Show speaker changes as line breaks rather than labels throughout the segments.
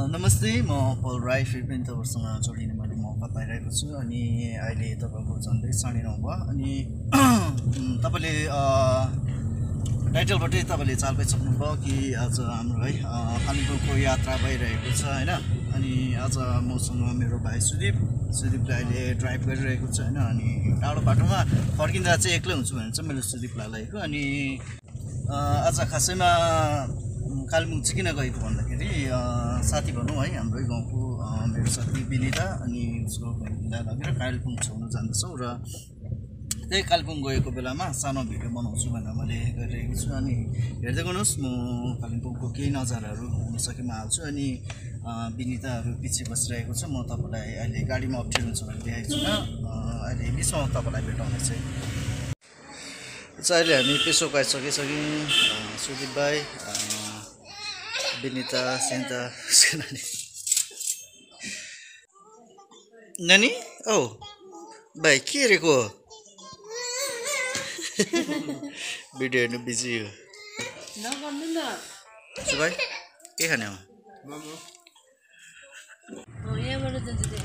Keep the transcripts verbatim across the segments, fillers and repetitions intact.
नमस्ते, म पल राई फेरि पनि तपाईँसँग जोडिने मैले मौका पाइरहेको छु। अनि अहिले तपाईँको झन्डै साढे नौ भयो। अनि तपाईँले टाइटलबाटै तपाईँले चाल पाइसक्नुभयो कि आज हाम्रो है कालिम्पोङको यात्रा भइरहेको छ होइन। अनि आज मसँग मेरो भाइ सुदीप सुदीपले अहिले ड्राइभ गरिरहेको छ होइन। अनि टाढो बाटोमा फर्किँदा चाहिँ एक्लै हुन्छु भने चाहिँ मैले सुदीपलाई लगेको। अनि आज खासैमा कालिम्पोङ चाहिँ किन गएको भन्दाखेरि साथी भनौँ है, हाम्रै गाउँको मेरो साथी विनिता अनि उसको बहिनीलाई लगेर कालिम्पोङ छोड्नु जाँदैछौँ। र त्यही कालिम्पोङ गएको बेलामा सानो भिडियो बनाउँछु भनेर मैले गरिरहेको छु। अनि हेर्दै गर्नुहोस्, म कालिम्पोङको केही नजाराहरू हुन सकेमा हाल्छु। अनि विनिताहरू पछि बसिरहेको छ। म तपाईँलाई अहिले गाडीमा अप्ठ्यारो हुन्छ भने देखाएको छुइनँ, अहिले बिचमा तपाईँलाई भेटाउने चाहिँ अहिले हामी पेसोक आइसकिसक्यौँ। सुदीप भाइ, विनिता, सेन्ता, नानी नानी औ भाइ के हेरेको भिडियो हेर्नु बिजी हो भाइ। के खाने हो?
यहाँबाट जान्छ त्यो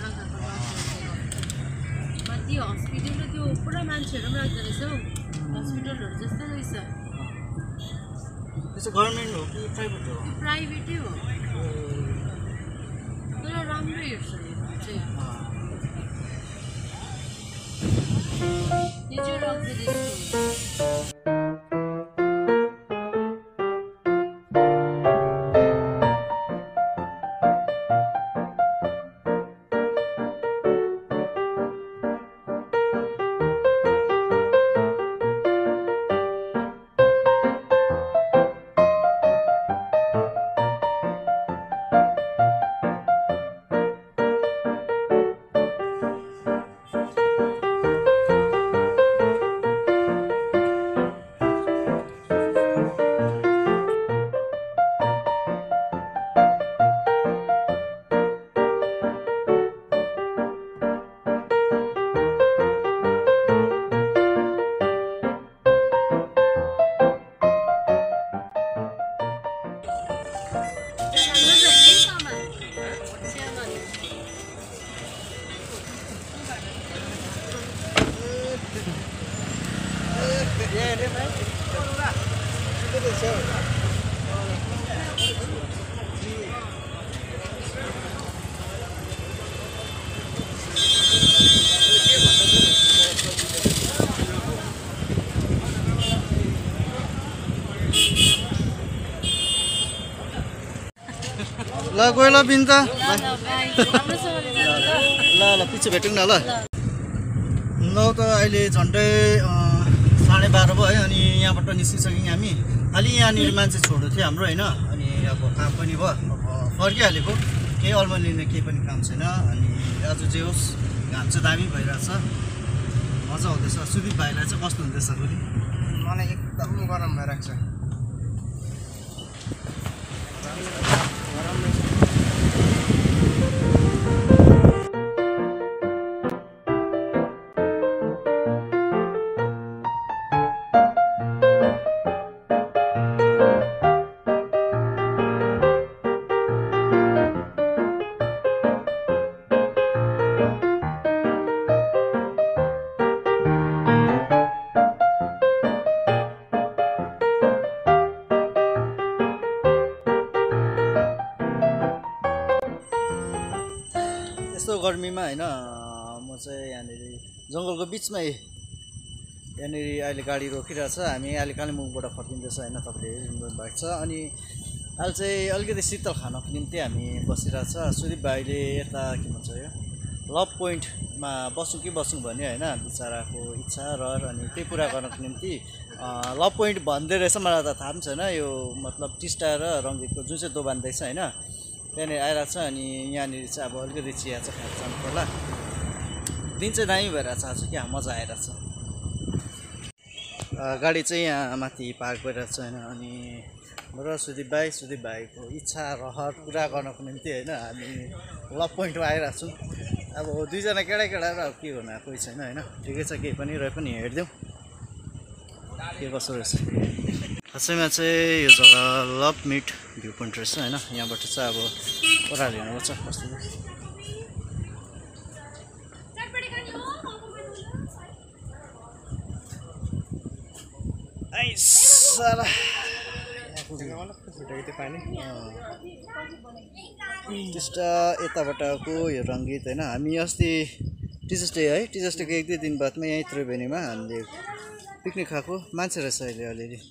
आँखाको त्यो हस्पिटल त्यो पुरा मान्छेहरू पनि राख्दो रहेछ हौ, हस्पिटलहरू जस्तै रहेछ।
त्यो गभर्मेन्ट हो कि प्राइभेट हो?
प्राइभेटै हो तर राम्रै हेर्छ चाहिँ। यो चाहिँ लग्जरी
ल गयो ल बिन्ता, ल ल पछि भेटौँ न ल। ल त अहिले झन्डै साढे बाह्र भयो है। अनि यहाँबाट निस्किसक्यौँ हामी। खालि यहाँनिर मान्छे छोड्नु थियो हाम्रो होइन। अनि अब काम पनि भयो, अब फर्किहालेको, केही अल्मलिने केही पनि काम छैन। अनि आज जे होस् घाम चाहिँ दामी भइरहेछ, मजा आउँदैछ। सुदीप भाइलाई चाहिँ कस्तो हुँदैछ फेरि?
मलाई एकदम गरम भइरहेको छ।
गर्मीमा होइन म चाहिँ यहाँनिर जङ्गलको बिचमै यहाँनिर अहिले गाडी रोकिरहेछ। हामी अहिले कालिम्पोङबाट फर्किँदैछ होइन, तपाईँले हेर्नु भएको छ। अनि अहिले चाहिँ अलिकति शीतल खानको निम्ति हामी बसिरहेछ। सुदीप भाइले यता के भन्छ यो लभ पोइन्टमा बसौँ कि बसौँ भन्यो होइन, बिचराको इच्छा रहर। अनि त्यही पुरा गर्नको निम्ति लभ पोइन्ट भन्दै रहेछ, मलाई त थाहा पनि छैन। यो मतलब टिस्टा र रङ्गीतको जुन चाहिँ दोबान देख्छ होइन, त्यहाँनिर आइरहेको छ। अनि यहाँनिर चाहिँ अब अलिकति चिया चाहिँ खाएर जानु पर्ला। दिन चाहिँ दामी भइरहेछ आज, क्या मजा आइरहेछ। गाडी चाहिँ यहाँ माथि पार्क भइरहेको छ होइन। अनि र सुदीप भाइ सुदीप भाइको इच्छा रहर पुरा गर्नको निम्ति होइन हामी लभ पोइन्टमा आइरहेको छौँ। अब दुईजना केटा केटा र के गर्नु, कोही छैन होइन। ठिकै छ, केही पनि रहे पनि हेरिदेऊ के कसो रहेछ। खासैमा चाहिँ यो जग्गा लभ मिट भ्यू पोइन्ट रहेछ होइन यहाँबाट चाहिँ अब ओह्रालो हेर्नुपर्छ कस्तो टिस्टा यताबाटको यो रङ्गीत होइन हामी अस्ति टिचर्स डे है टिचर्स डेको एक दुई दिन बादमा यहीँ त्रिवेणीमा हामीले पिकनिक खाएको मान्छे रहेछ अहिले अलिअलि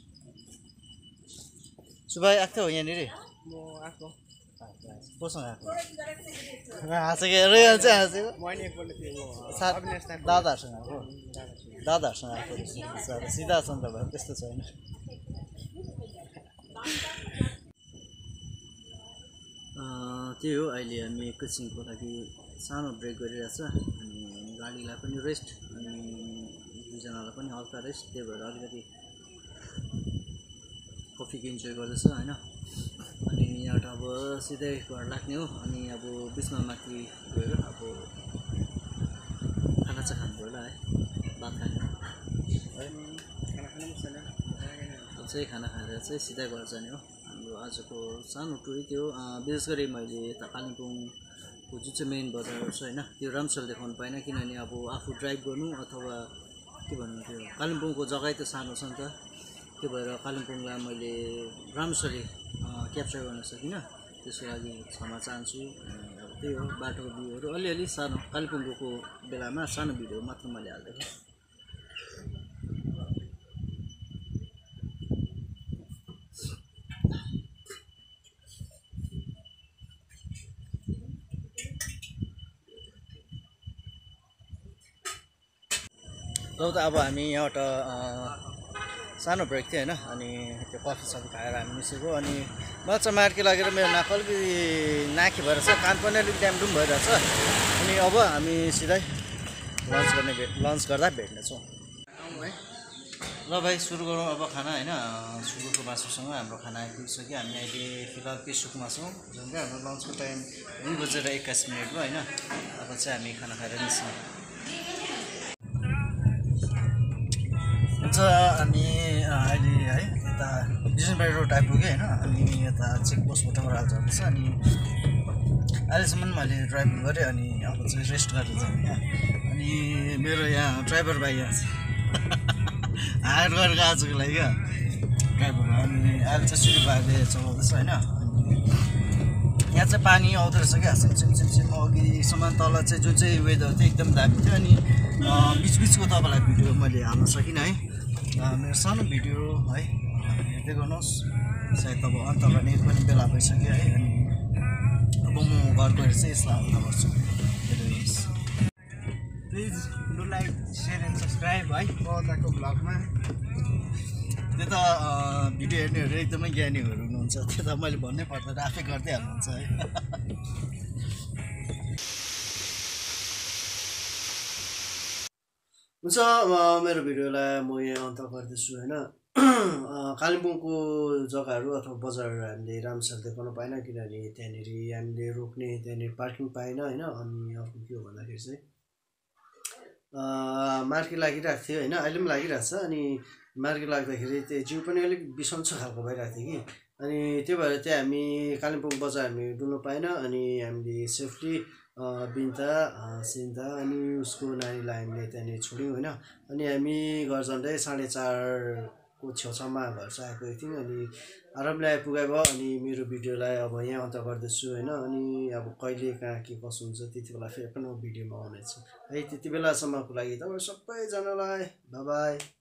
सुभाइ आएको थियो यहाँनिर कोसँग आएको हाँसेको हाँसेको दादाहरूसँग आएको दादाहरूसँग आएको रहेछ सिधा छ नि त भयो त्यस्तो छैन त्यही हो अहिले हामी एकैछिनको लागि सानो ब्रेक गरिरहेछ अनि गाडीलाई पनि रेस्ट अनि दुईजनालाई पनि हल्का रेस्ट त्यही भएर अलिकति कफीको इन्जोय गर्दैछ होइन अनि यहाँबाट अब सिधै घर लाग्ने हो अनि अब बिचमा माथि गएर अब खाना चाहिँ खानु होला है भात खाने चाहिँ खाना खाएर चाहिँ सिधै घर जाने हो हाम्रो आजको सानो टुरै थियो विशेष गरी मैले यता कालिम्पोङको जुन चाहिँ मेन बजार छ होइन त्यो राम्रोसँग देखाउनु पाइनँ किनभने अब आफू ड्राइभ गर्नु अथवा के भन्नु त्यो कालिम्पोङको जग्गै त सानो छ नि त त्यो भएर कालिम्पोङलाई मैले राम्रोसँग क्याप्चर गर्न सकिनँ त्यसको लागि क्षमा चाहन्छु अब त्यही हो बाटोको भ्यूहरू अलिअलि सानो कालिम्पोङ गएको बेलामा सानो भिडियो मात्र मैले हाल्दैछु ल त अब हामी यहाँबाट सानो ब्रेक थियो होइन अनि त्यो कफी सफी खाएर हामी निस्केको अनि मलाई चाहिँ मार्के लागेर मेरो नाक अलिकति नाकी भएर चाहिँ कान पनि अलिक ड्यामडुम भइरहेछ अनि अब हामी सिधै लन्च गर्ने भेट लन्च गर्दा भेट्नेछौँ ल भाइ सुरु गरौँ अब खाना होइन सुँगुरको मासुसँग हाम्रो खाना आइपुगिसक्यो हामी अहिले फिलहाल पेसोकमा छौँ जुन चाहिँ हाम्रो लन्चको टाइम दुई बजेर एक्काइस मिनट भयो होइन अब चाहिँ हामी खाना खाएर निस्क्यौँ हुन्छ हामी अहिले है यता डिजनबारी रोड आइपुग्यो होइन अनि यता चेकपोस्टबाट ओह्रालो जाँदैछ अनि अहिलेसम्म मैले ड्राइभिङ गरेँ अनि अब चाहिँ रेस्ट गरेर जाने यहाँ अनि मेरो यहाँ ड्राइभर भाइ यहाँ छ हायर गरेको आजको लागि क्या ड्राइभर अनि अहिले चाहिँ सुरु भाइले चलाउँदैछ होइन यहाँ चाहिँ पानी आउँदो रहेछ क्या सिमसिम सिमसिम अघिसम्म तल चाहिँ जुन चाहिँ वेदर थियो एकदम दामी थियो अनि बिचबिचको तपाईँलाई भिडियो मैले हाल्न सकिनँ है मेरो सानो भिडियो है हेर्दै गर्नुहोस् सायद अब अन्त गर्ने पनि बेला भइसक्यो है अनि अब म घर गएर चाहिँ यसलाई अन्त गर्छु
please do like share and subscribe है पौधाको भ्लगमा
त्यो त भिडियो हेर्नेहरू एकदमै ज्ञानीहरू हुनुहुन्छ त्यो त मैले भन्नै पर्दैन आफै गर्दै हाल्नुहुन्छ है हुन्छ मेरो भिडियोलाई म यहाँ अन्त गर्दैछु होइन कालिम्पोङको जग्गाहरू अथवा बजारहरू हामीले राम्रोसँग देखाउन पाएन किनभने त्यहाँनिर हामीले रोक्ने त्यहाँनिर पार्किङ पाएन होइन अनि अर्को के हो भन्दाखेरि चाहिँ मार्की लागिरहेको थियो होइन अहिले पनि लागिरहेको छ अनि मार्की लाग्दाखेरि त्यो जिउ पनि अलिक बिसन्चो खालको भइरहेको थियो कि अनि त्यो भएर चाहिँ हामी कालिम्पोङ बजार हामी डुल्नु पाएन अनि हामीले सेफ्ली बिन्ता सिन्ता अनि उसको नानीलाई हामीले त्यहाँनिर छोड्यौँ होइन अनि हामी घर झन्डै साढे चारको छेउछाउमा घर चाहिँ आएको थियौँ अनि आरामले आइपुगाइ भयो अनि मेरो भिडियोलाई अब यहाँ अन्त गर्दैछु होइन अनि अब कहिले कहाँ के कसो हुन्छ त्यति बेला फेरि पनि म भिडियोमा आउनेछु है त्यति बेलासम्मको लागि तपाईँ सबैजनालाई बाई बाई।